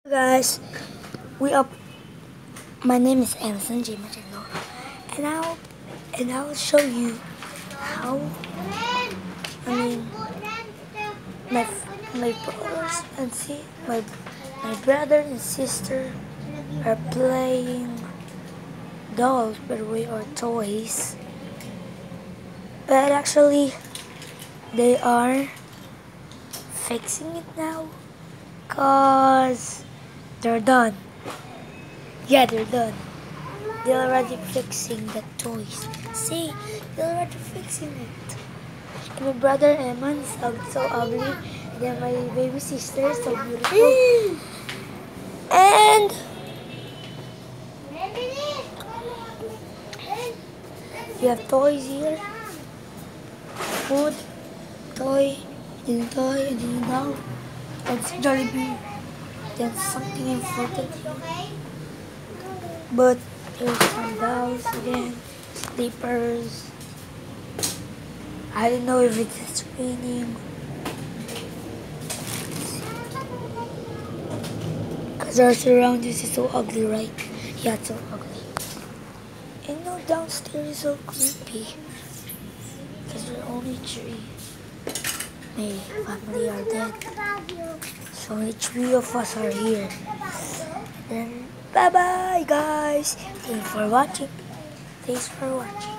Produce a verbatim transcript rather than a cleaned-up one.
Guys, we up. My name is Emerson J. Machado, and I'll and I'll show you how. I mean, my my brothers and see my my brother and sister are playing dolls, by the way, or toys. But actually, they are fixing it now, cause they're done. Yeah, they're done. They're already fixing the toys. See, they're already fixing it. And my brother Eman is so ugly. And then my baby sister is so beautiful. And we have toys here. Food, toy, and toy, and then now that's Jollibee. Then something important here. But there's some dolls again, sleepers. I don't know if it's raining. Because our surroundings is so ugly, right? Yeah, it's so ugly. And no, downstairs is so creepy. Because we're only three. My family are dead. So only three of us are here. Then bye bye guys. Thanks for watching. Thanks for watching.